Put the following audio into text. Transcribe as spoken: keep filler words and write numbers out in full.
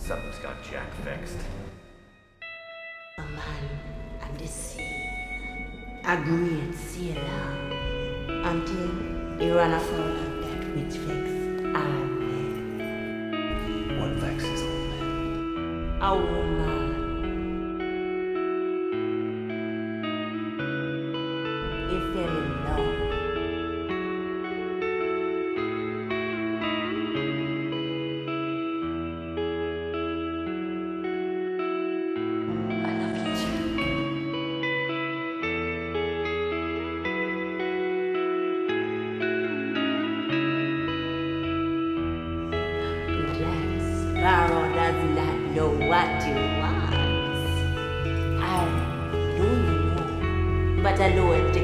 Something's got Jack vexed. A man and the sea, a great sailor, until he ran afoul of that which vexed all men. What vexes all men? A woman. He fell in love. Sparrow does not know what you want. I don't know, but I know it